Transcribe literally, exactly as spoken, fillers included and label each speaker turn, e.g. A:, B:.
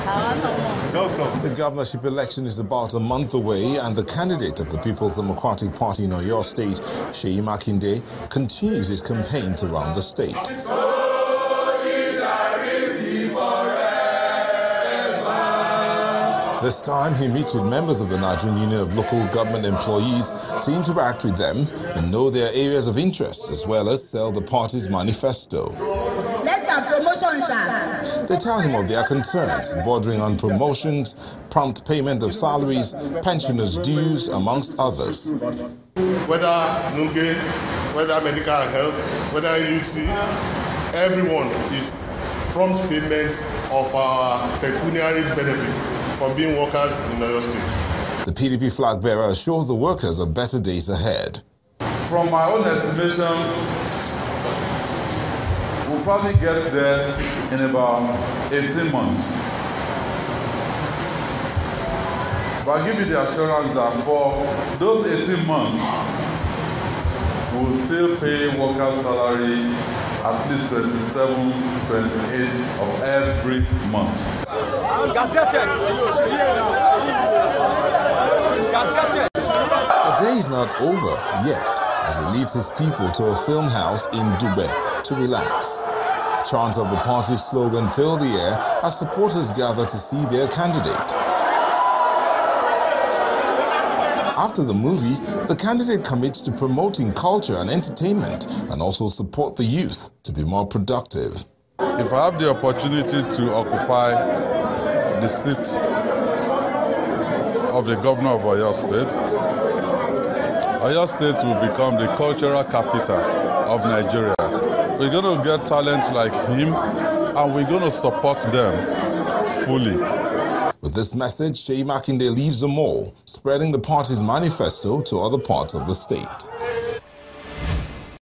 A: The governorship election is about a month away, and the candidate of the People's Democratic Party in Oyo State, Seyi Makinde, continues his campaigns around the state. This time, he meets with members of the Nigerian Union of Local Government Employees to interact with them and know their areas of interest, as well as sell the party's manifesto. They tell him of their concerns, bordering on promotions, prompt payment of salaries, pensioners' dues, amongst others.
B: Whether Nuge, whether medical health, whether U T, everyone is prompt payments of our pecuniary benefits for being workers in Oyo State.
A: The P D P flag bearer assures the workers of better days ahead.
C: From my own estimation, we'll probably get there in about eighteen months. But I'll give you the assurance that for those eighteen months, we'll still pay workers' salary at least twenty-seven, twenty-eight of every month.
A: The day is not over yet, as he leads his people to a film house in Dubai to relax. Chants of the party's slogan fill the air as supporters gather to see their candidate. After the movie, the candidate commits to promoting culture and entertainment and also support the youth to be more productive.
C: If I have the opportunity to occupy the seat of the governor of Oyo State, Oyo State will become the cultural capital of Nigeria. We're going to get talents like him, and we're going to support them fully.
A: With this message, Seyi Makinde leaves them all, spreading the party's manifesto to other parts of the state.